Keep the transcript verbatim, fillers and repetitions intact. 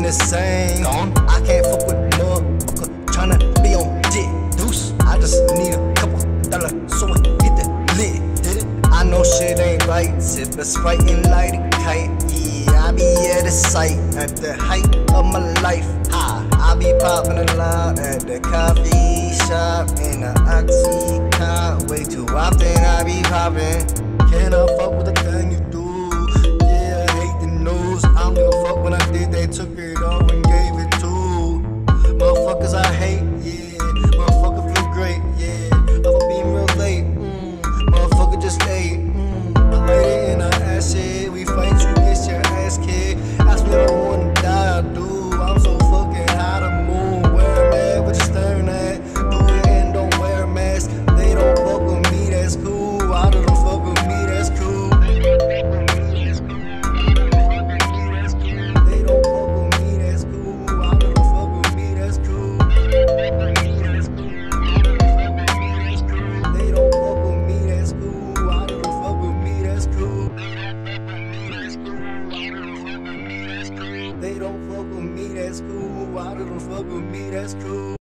the same. I can't fuck with motherfucker tryna be on dick. Deuce, I just need a couple dollars so I get the lit. I know shit ain't right, sip a Sprite and light a kite. Yeah, I be at the site at the height of my life. Ha, I be popping a lot at the coffee shop in the oxy cop. Way too often I be popping. Can I fuck with the thing you do? Yeah, I hate the news. I don't give a fuck when I did. They took it all and gave it to motherfuckers I hate. Yeah, motherfucker feel great. Yeah, I'ma be real late. Mm. Motherfucker just ate. Mm. I laid it in her ass shit. We fight, you get your ass kicked. Ask me if I wanna die, I do. I'm so fucking high to moon. Wear a mask, what you staring at? Do it and don't wear a mask. They don't fuck with me, that's cool. I don't fuck with me, that's cool. They don't fuck with me, that's cool. I don't fuck with me, that's cool. They don't fuck with me, that's cool. I don't fuck with me, that's cool. They don't fuck with me, that's cool. I don't fuck with me, that's cool.